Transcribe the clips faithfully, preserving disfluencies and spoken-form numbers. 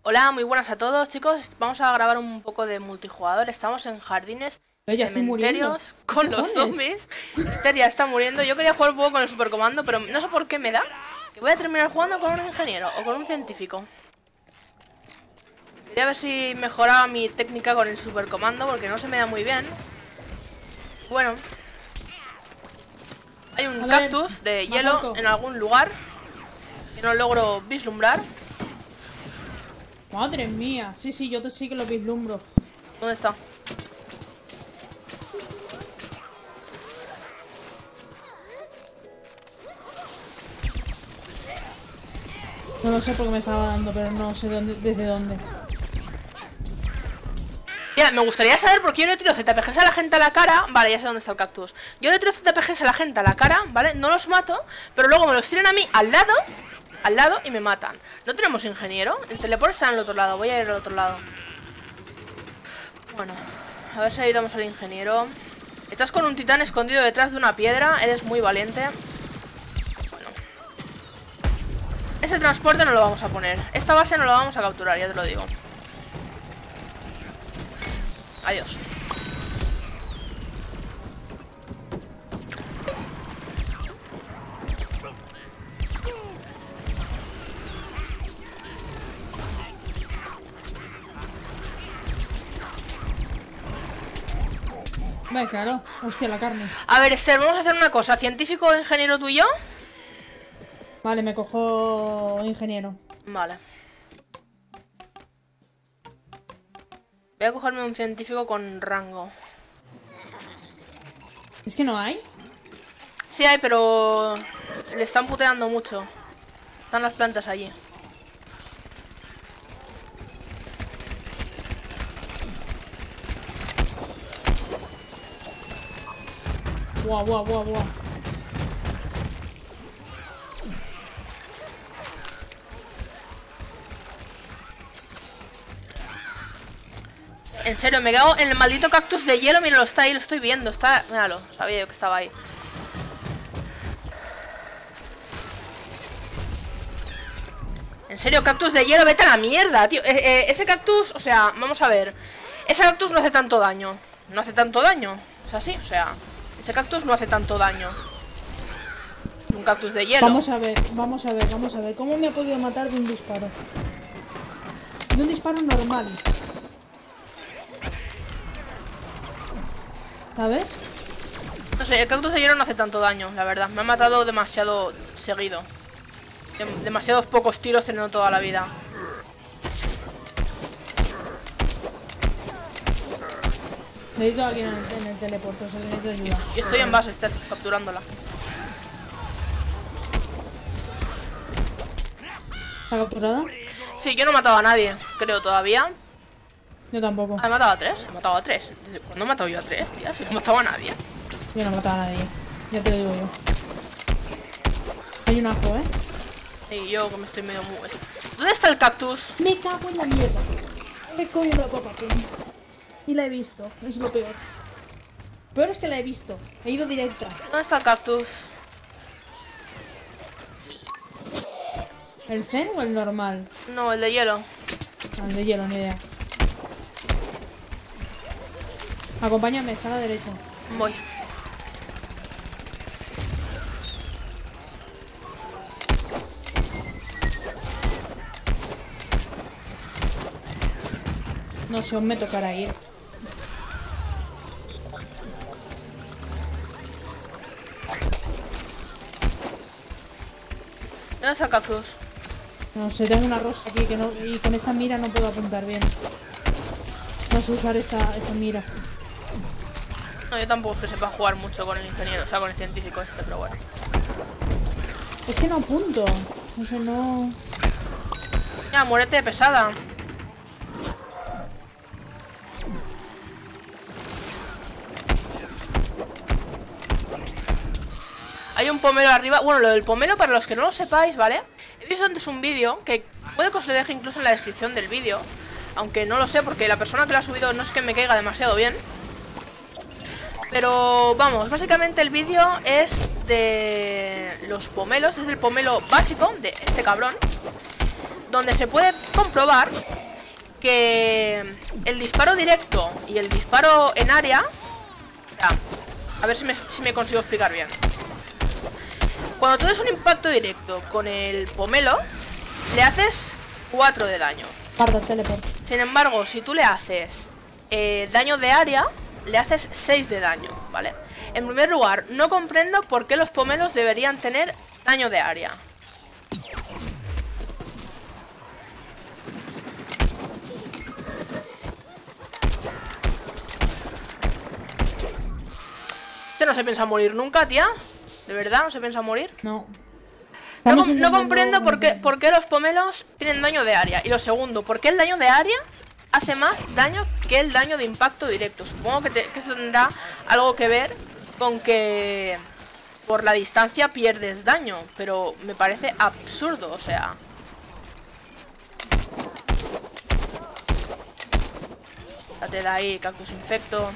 Hola, muy buenas a todos, chicos. Vamos a grabar un poco de multijugador. Estamos en jardines, ya cementerios, con los zombies. Esther ya está muriendo. Yo quería jugar un poco con el supercomando, pero no sé por qué me da que voy a terminar jugando con un ingeniero o con un científico. Quería ver si mejoraba mi técnica con el supercomando, porque no se me da muy bien. Bueno, hay un cactus de hielo en algún lugar que no logro vislumbrar. Madre mía, sí, sí, yo te sí que lo vislumbro. ¿Dónde está? No lo sé porque me estaba dando, pero no sé dónde, desde dónde. Ya, me gustaría saber por qué yo le tiro Z P Gs a la gente a la cara. Vale, ya sé dónde está el cactus. Yo le tiro Z P Gs a la gente a la cara, ¿vale? No los mato, pero luego me los tiran a mí al lado, al lado y me matan. ¿No tenemos ingeniero? El teleport está en el otro lado, voy a ir al otro lado. Bueno, a ver si ayudamos al ingeniero. Estás con un titán escondido detrás de una piedra, eres muy valiente. Bueno, ese transporte no lo vamos a poner. Esta base no la vamos a capturar, ya te lo digo. Adiós. Vale, claro. Hostia, la carne. A ver, Esther, vamos a hacer una cosa. ¿Científico o ingeniero tú y yo? Vale, me cojo ingeniero. Vale. Voy a cogerme un científico con rango. ¿Es que no hay? Sí hay, pero le están puteando mucho. Están las plantas allí. Guau, guau, guau, guau. En serio, me cago en el maldito cactus de hielo. Míralo, está ahí, lo estoy viendo. Está... Míralo, sabía yo que estaba ahí. En serio, cactus de hielo, vete a la mierda, tío. eh, eh, Ese cactus, o sea, vamos a ver. Ese cactus no hace tanto daño. No hace tanto daño. Es así, o sea, ese cactus no hace tanto daño. Es un cactus de hielo. Vamos a ver, vamos a ver, vamos a ver. ¿Cómo me ha podido matar de un disparo? De un disparo normal. ¿Sabes? No sé, el cactus de hielo no hace tanto daño, la verdad. Me ha matado demasiado seguido. Dem- demasiados pocos tiros teniendo toda la vida. Necesito a alguien en el, en el teleporto, o sea, necesito ayuda. Yo estoy en base, Esther, capturándola. ¿Está capturada? Sí, yo no he matado a nadie, creo todavía. Yo tampoco. ¿He matado a tres? He matado a tres. ¿Desde cuándo he matado yo a tres, tía? Si no he matado a nadie. Yo no he matado a nadie. Ya te lo digo yo. Hay un ajo, ¿eh? Y yo que me estoy medio mu... ¿Dónde está el cactus? Me cago en la mierda. He cogido la papa, pum. Y la he visto. Es lo peor. Peor es que la he visto. He ido directa. ¿Dónde está el cactus? ¿El zen o el normal? No, el de hielo. Ah, el de hielo, ni idea. Acompáñame, está a la derecha. Voy. No sé, os me tocará ir. ¿Dónde está el cactus? No sé, tengo una rosa aquí que no, y con esta mira no puedo apuntar bien. No sé usar esta, esta mira. No, yo tampoco es que sepa jugar mucho con el ingeniero, o sea, con el científico este, pero bueno. Es que no apunto. No sé, no... Ya, muérete pesada. Hay un pomelo arriba. Bueno, lo del pomelo, para los que no lo sepáis, ¿vale? He visto antes un vídeo que puede que os lo deje incluso en la descripción del vídeo. Aunque no lo sé, porque la persona que lo ha subido no es que me caiga demasiado bien. Pero vamos, básicamente el vídeo es de los pomelos. Es el pomelo básico de este cabrón, donde se puede comprobar que el disparo directo y el disparo en área... O sea, a ver si me, si me consigo explicar bien. Cuando tú des un impacto directo con el pomelo, le haces cuatro de daño. Pardo, teleport. Sin embargo, si tú le haces eh, daño de área, le haces seis de daño, ¿vale? En primer lugar, no comprendo por qué los pomelos deberían tener daño de área. Este no se piensa morir nunca, tía. ¿De verdad no se piensa morir? No. No, com no comprendo por qué, por qué los pomelos tienen daño de área. Y lo segundo, ¿por qué el daño de área hace más daño que el daño de impacto directo? Supongo que, te, que esto tendrá algo que ver con que por la distancia pierdes daño. Pero me parece absurdo, o sea... Date de ahí, cactus infecto.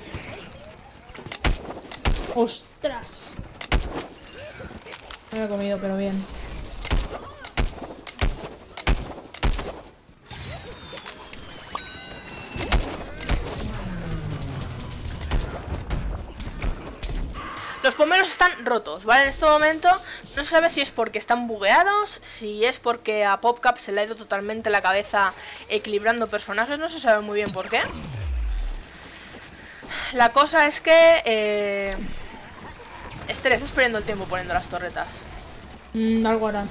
¡Ostras! No lo he comido, pero bien. Los pomelos están rotos, ¿vale? En este momento no se sabe si es porque están bugueados, si es porque a PopCap se le ha ido totalmente la cabeza equilibrando personajes, no se sabe muy bien por qué. La cosa es que... Eh... Esther, estás perdiendo el tiempo poniendo las torretas. Mm, algo harán.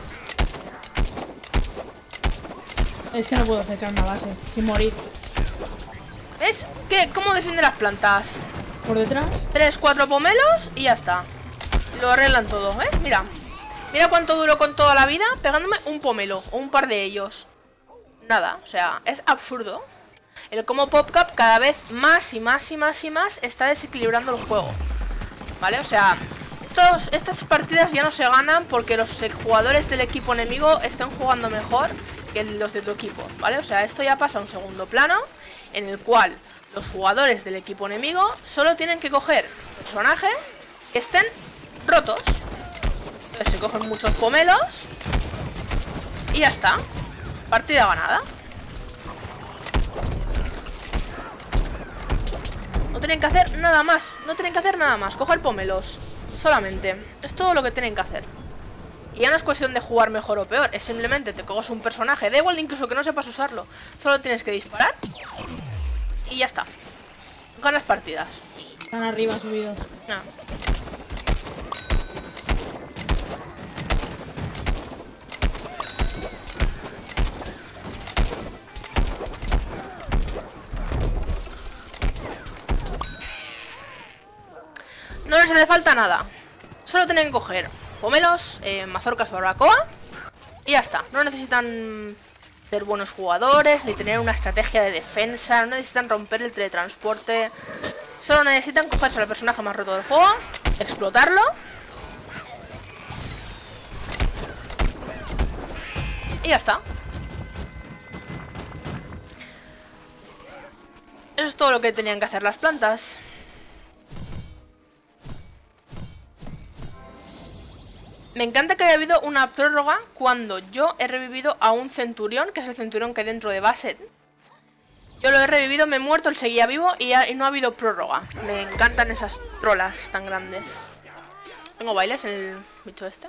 Es que no puedo acercarme a base sin morir. ¿Ves? ¿Qué? ¿Cómo defiende las plantas? ¿Por detrás? Tres, cuatro pomelos y ya está. Lo arreglan todo, ¿eh? Mira. Mira cuánto duró con toda la vida pegándome un pomelo o un par de ellos. Nada, o sea, es absurdo. El cómo PopCap cada vez más y más y más y más está desequilibrando el juego. ¿Vale? O sea, estos, estas partidas ya no se ganan porque los jugadores del equipo enemigo estén jugando mejor que los de tu equipo, ¿vale? O sea, esto ya pasa a un segundo plano en el cual los jugadores del equipo enemigo solo tienen que coger personajes que estén rotos. Entonces se cogen muchos pomelos y ya está. Partida ganada. No tienen que hacer nada más. No tienen que hacer nada más. Coger pomelos. Solamente. Es todo lo que tienen que hacer. Y ya no es cuestión de jugar mejor o peor. Es simplemente te coges un personaje. Da igual incluso que no sepas usarlo. Solo tienes que disparar. Y ya está. Ganas partidas. Están arriba subidos. No. No les hace falta nada. Solo tienen que coger pomelos, eh, mazorcas o barbacoa. Y ya está. No necesitan ser buenos jugadores, ni tener una estrategia de defensa. No necesitan romper el teletransporte. Solo necesitan cogerse al personaje más roto del juego, explotarlo. Y ya está. Eso es todo lo que tenían que hacer las plantas. Me encanta que haya habido una prórroga cuando yo he revivido a un centurión, que es el centurión que hay dentro de Basset. Yo lo he revivido, me he muerto, él seguía vivo y, ha, y no ha habido prórroga. Me encantan esas trolas tan grandes. Tengo bailes en el bicho este.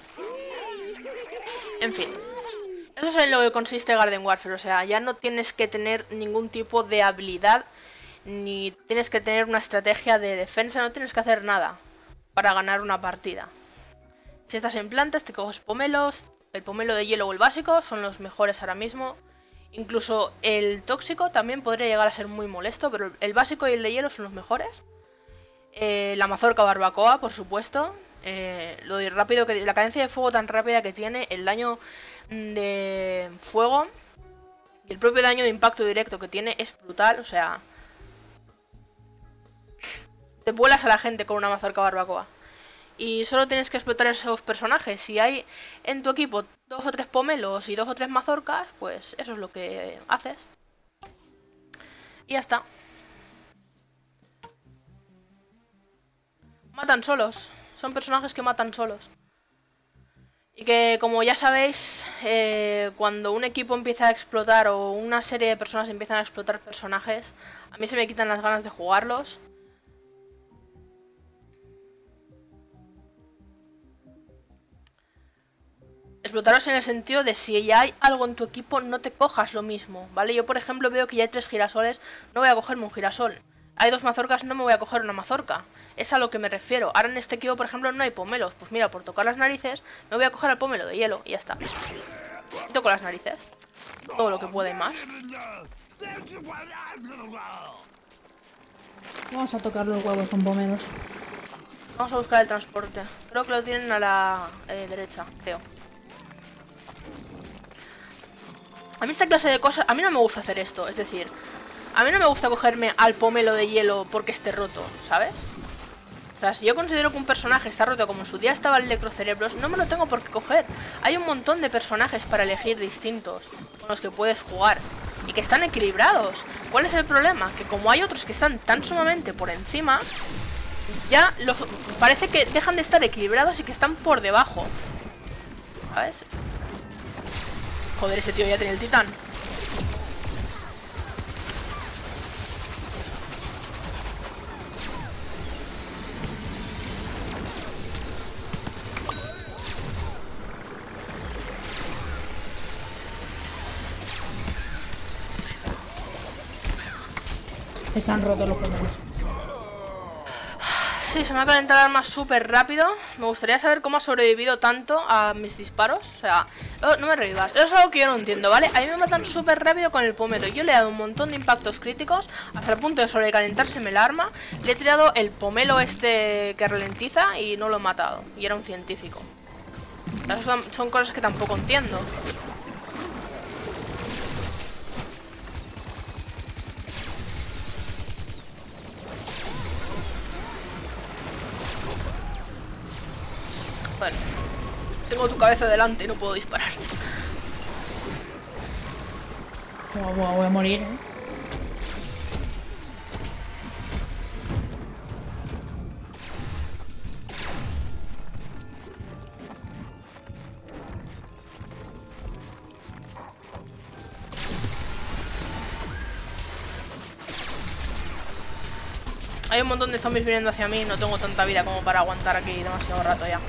En fin. Eso es en lo que consiste Garden Warfare. O sea, ya no tienes que tener ningún tipo de habilidad, ni tienes que tener una estrategia de defensa, no tienes que hacer nada para ganar una partida. Si estás en plantas, te coges pomelos. El pomelo de hielo o el básico son los mejores ahora mismo. Incluso el tóxico también podría llegar a ser muy molesto, pero el básico y el de hielo son los mejores. Eh, la mazorca barbacoa, por supuesto. Eh, lo de rápido que, la cadencia de fuego tan rápida que tiene, el daño de fuego y el propio daño de impacto directo que tiene es brutal. O sea, te vuelas a la gente con una mazorca barbacoa. Y solo tienes que explotar esos personajes. Si hay en tu equipo dos o tres pomelos y dos o tres mazorcas, pues eso es lo que haces. Y ya está. Matan solos. Son personajes que matan solos. Y que, como ya sabéis, eh, cuando un equipo empieza a explotar o una serie de personas empiezan a explotar personajes, a mí se me quitan las ganas de jugarlos. Explotaros en el sentido de si ya hay algo en tu equipo, no te cojas lo mismo, ¿vale? Yo, por ejemplo, veo que ya hay tres girasoles, no voy a cogerme un girasol. Hay dos mazorcas, no me voy a coger una mazorca. Es a lo que me refiero. Ahora en este equipo, por ejemplo, no hay pomelos. Pues mira, por tocar las narices, me voy a coger al pomelo de hielo y ya está. Toco las narices. Todo lo que pueda y más. Vamos a tocar los huevos con pomelos. Vamos a buscar el transporte. Creo que lo tienen a la eh, derecha, creo. A mí esta clase de cosas... A mí no me gusta hacer esto, es decir... A mí no me gusta cogerme al pomelo de hielo porque esté roto, ¿sabes? O sea, si yo considero que un personaje está roto como en su día estaba el Electrocerebros, no me lo tengo por qué coger. Hay un montón de personajes para elegir distintos con los que puedes jugar y que están equilibrados. ¿Cuál es el problema? Que como hay otros que están tan sumamente por encima, ya los... parece que dejan de estar equilibrados y que están por debajo, ¿sabes? Joder, ese tío ya tiene el titán. Están rotos los pomelos. Sí, se me ha calentado el arma súper rápido. Me gustaría saber cómo ha sobrevivido tanto a mis disparos. O sea, oh, no me revivas. Eso es algo que yo no entiendo, ¿vale? A mí me matan súper rápido con el pomelo. Yo le he dado un montón de impactos críticos hasta el punto de sobrecalentárseme el arma. Le he tirado el pomelo este que ralentiza y no lo he matado. Y era un científico. Esas son, son cosas que tampoco entiendo. Bueno, tengo tu cabeza delante y no puedo disparar. Buah, buah, voy a morir, ¿eh? Hay un montón de zombies viniendo hacia mí. No tengo tanta vida como para aguantar aquí demasiado rato ya.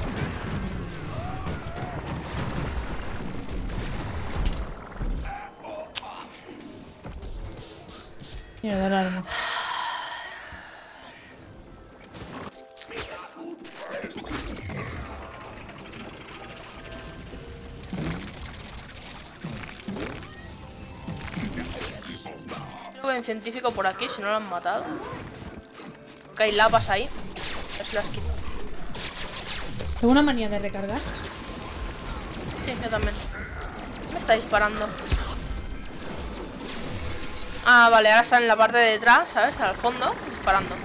Mira, del arma. Creo que hay un científico por aquí, si no lo han matado. Que hay lapas ahí. A ver si las quito. ¿Tengo una manía de recargar? Sí, yo también. Me está disparando. Ah, vale, ahora está en la parte de detrás, ¿sabes? Al fondo, disparando.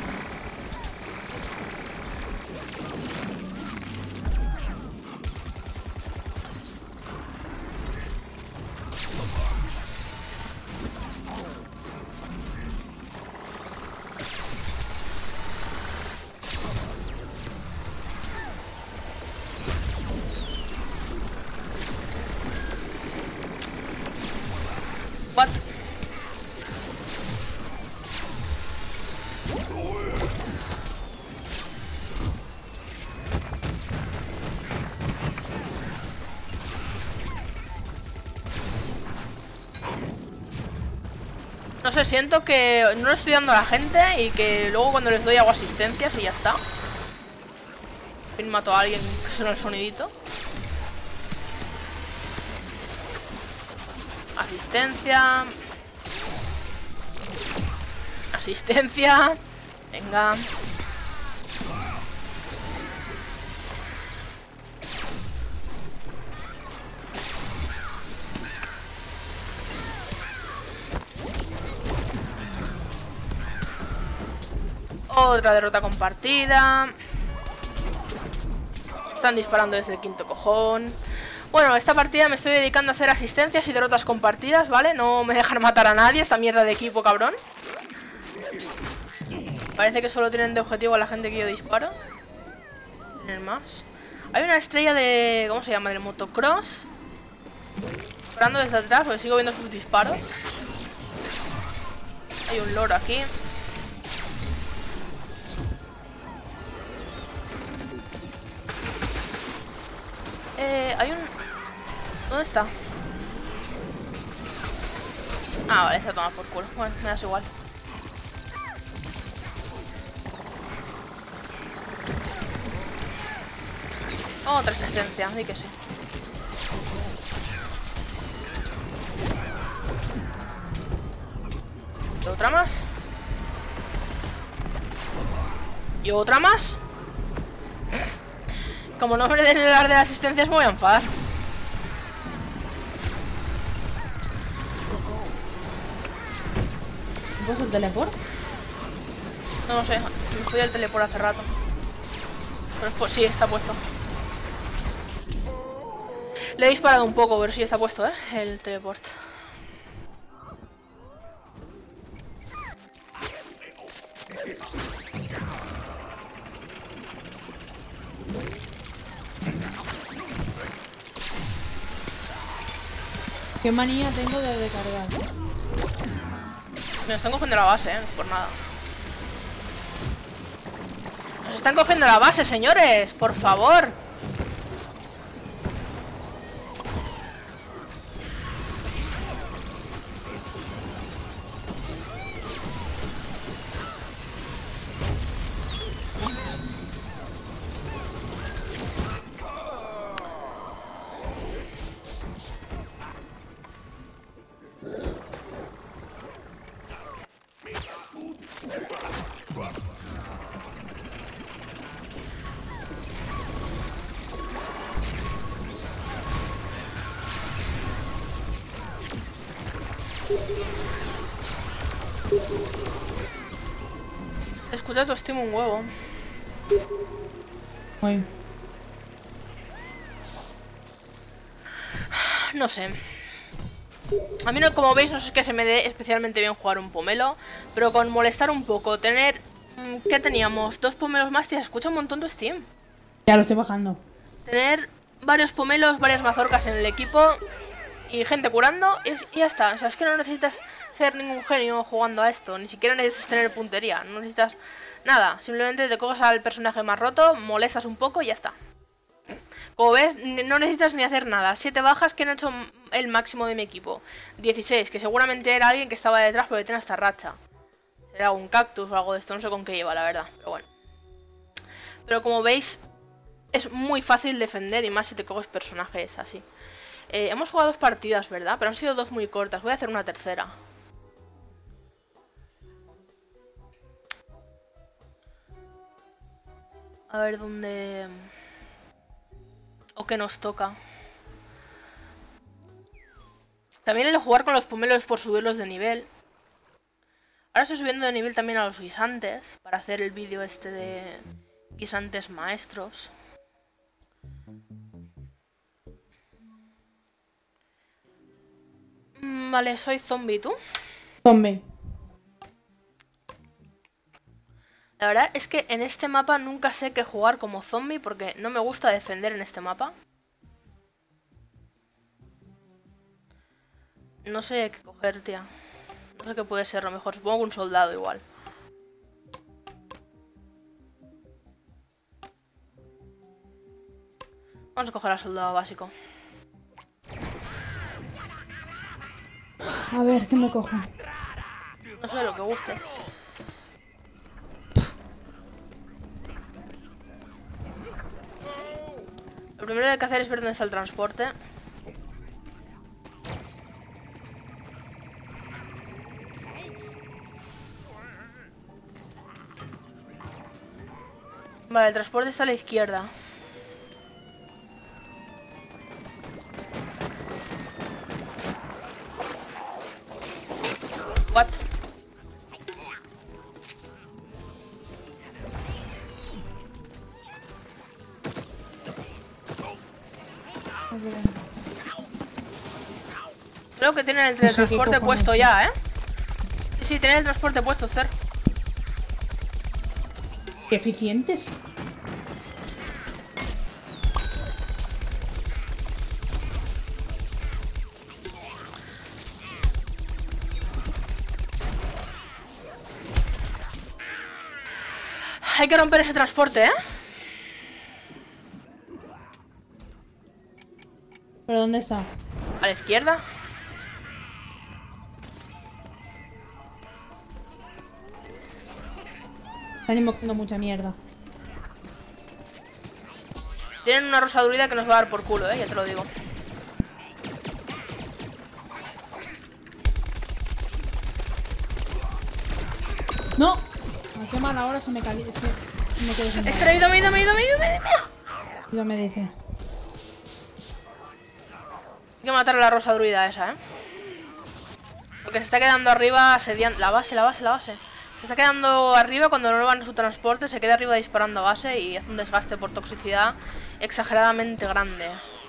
What? No sé, siento que no lo estoy dando a la gente y que luego cuando les doy hago asistencias y ya está. Al fin mato a alguien que suena el sonidito. Asistencia. Asistencia. Venga. Otra derrota compartida. Están disparando desde el quinto cojón. Bueno, esta partida me estoy dedicando a hacer asistencias y derrotas compartidas, ¿vale? No me dejan matar a nadie, esta mierda de equipo, cabrón. Parece que solo tienen de objetivo a la gente que yo disparo. Tienen más. Hay una estrella de... ¿cómo se llama? Del motocross. Disparando desde atrás, porque sigo viendo sus disparos. Hay un loro aquí. Eh, hay un... ¿Dónde está? Ah, vale, se ha tomado por culo. Bueno, me das igual. Oh, otra asistencia, di que sí. ¿Y otra más? ¿Y otra más? Como no me den el ar de la asistencia, me voy a enfadar. ¿Vos el teleport? No lo sé, me fui del teleport hace rato. Pero pues sí, está puesto. Le he disparado un poco, pero sí está puesto, ¿eh? El teleport. Qué manía tengo de recargar. Nos están cogiendo la base, ¿eh? No es por nada. Nos están cogiendo la base, señores. Por favor. Escucha tu estima un huevo. Uy. No sé. A mí, no, como veis, no es que se me dé especialmente bien jugar un pomelo, pero con molestar un poco, tener... ¿Qué teníamos? Dos pomelos más, te escucha un montón tu Steam. Ya lo estoy bajando. Tener varios pomelos, varias mazorcas en el equipo y gente curando y, y ya está. O sea, es que no necesitas ser ningún genio jugando a esto, ni siquiera necesitas tener puntería, no necesitas nada. Simplemente te coges al personaje más roto, molestas un poco y ya está. Como ves, no necesitas ni hacer nada. Siete bajas que han hecho el máximo de mi equipo. dieciséis, que seguramente era alguien que estaba detrás porque tiene esta racha. Será un cactus o algo de esto, no sé con qué lleva, la verdad. Pero bueno. Pero como veis, es muy fácil defender y más si te coges personajes así. Eh, hemos jugado dos partidas, ¿verdad? Pero han sido dos muy cortas. Voy a hacer una tercera. A ver dónde... o qué nos toca. También el jugar con los pomelos por subirlos de nivel. Ahora estoy subiendo de nivel también a los guisantes, para hacer el vídeo este de guisantes maestros. Mm, vale, soy zombie, ¿tú? Zombie. La verdad es que en este mapa nunca sé qué jugar como zombie porque no me gusta defender en este mapa. No sé qué coger, tía. No sé qué puede ser lo mejor. Supongo que un soldado igual. Vamos a coger al soldado básico. A ver, ¿qué me cojo? No sé, lo que guste. Lo primero que hay que hacer es ver dónde está el transporte. Vale, el transporte está a la izquierda. What? Creo que tienen el teletransporte puesto ya, ¿eh? Sí, sí, tienen el transporte puesto, Esther. Qué eficientes. hay que romper ese transporte, ¿eh? ¿Pero dónde está? A la izquierda. Están invocando mucha mierda. Tienen una rosa druida que nos va a dar por culo, ¿eh? Ya te lo digo. ¡No! ¿A qué mala hora se me calienta? Se... me quedo sin Este me ha ido, me ha ido, me ha ido, me ha ido, me ha ido. Ya me dice. Hay que matar a la rosa druida esa, ¿eh? Porque se está quedando arriba asediando... La base, la base, la base. Se está quedando arriba cuando no van en su transporte. Se queda arriba disparando a base y hace un desgaste por toxicidad exageradamente grande.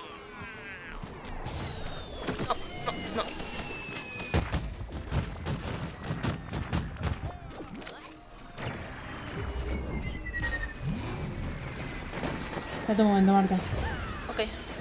No, no, no. Espérate un momento, Marta. Ok.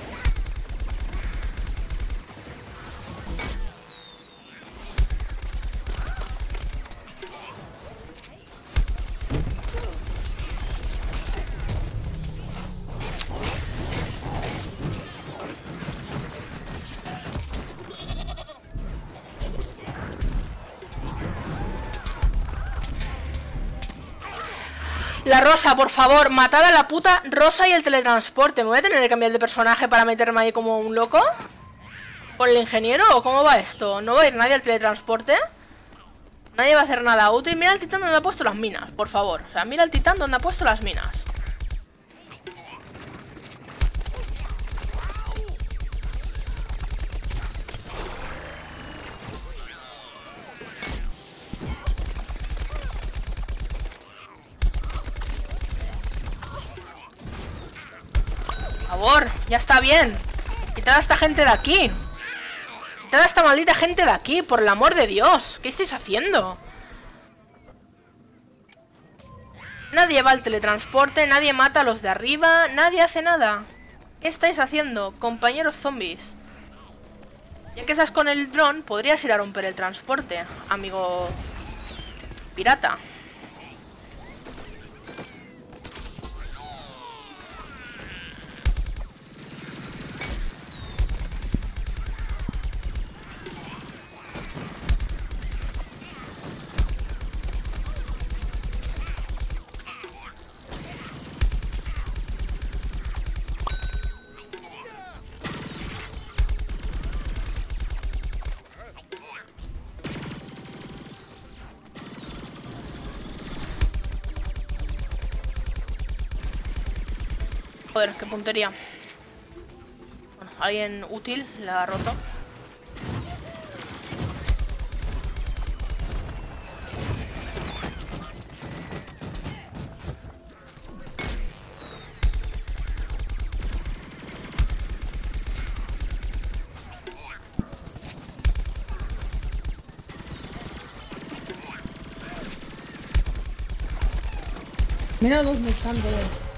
La rosa, por favor, matad a la puta rosa y el teletransporte. ¿Me voy a tener que cambiar de personaje para meterme ahí como un loco? ¿Con el ingeniero o cómo va esto? ¿No va a ir nadie al teletransporte? Nadie va a hacer nada útil. Mira el titán donde ha puesto las minas, por favor. O sea, mira el titán donde ha puesto las minas. Por favor, ya está bien. Quitad a esta gente de aquí. Quitad a esta maldita gente de aquí, por el amor de Dios. ¿Qué estáis haciendo? Nadie va al teletransporte, nadie mata a los de arriba, nadie hace nada. ¿Qué estáis haciendo, compañeros zombies? Ya que estás con el dron, podrías ir a romper el transporte, amigo pirata. Joder, qué puntería. Bueno, alguien útil la ha roto. Mira dónde están todos.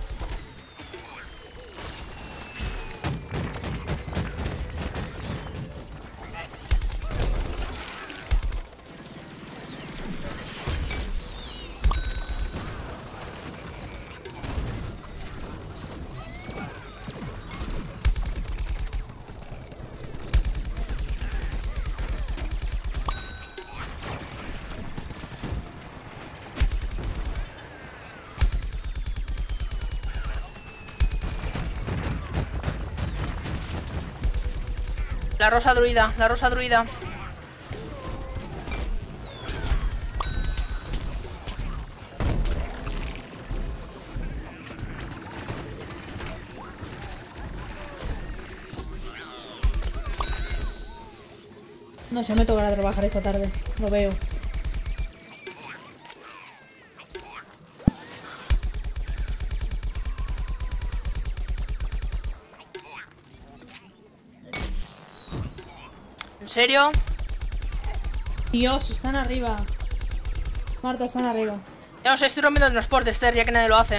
La rosa druida, la rosa druida. No sé, me tocará trabajar esta tarde. Lo veo. ¿En serio? Dios, están arriba. Marta, están arriba. Ya no sé, estoy rompiendo el transporte, Esther, ya que nadie lo hace.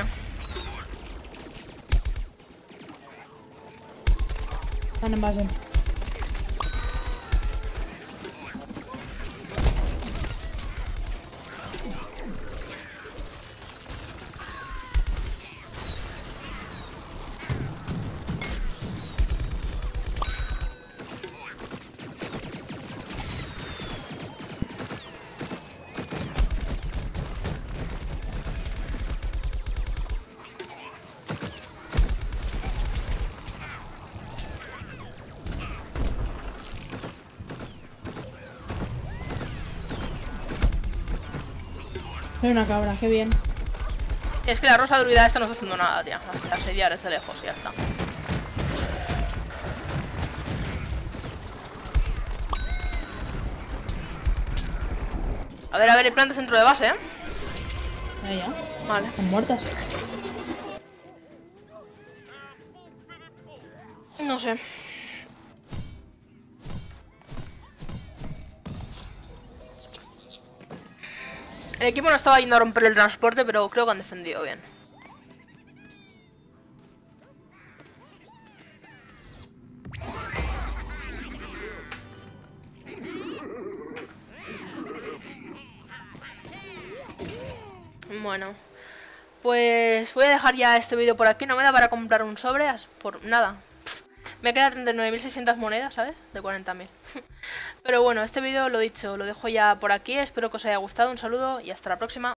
Están en base. Soy una cabra, qué bien. Es que la rosa druida esta no está haciendo nada, tía. Asediar desde lejos y ya está. A ver, a ver, hay plantas dentro de base, ¿eh? Ahí ya. Vale. Están muertas. No sé. El equipo no estaba yendo a romper el transporte, pero creo que han defendido bien. Bueno, pues voy a dejar ya este vídeo por aquí. No me da para comprar un sobre, por nada. Me queda treinta y nueve mil seiscientas monedas, ¿sabes? De cuarenta mil. Pero bueno, este vídeo, lo dicho, lo dejo ya por aquí. Espero que os haya gustado. Un saludo y hasta la próxima.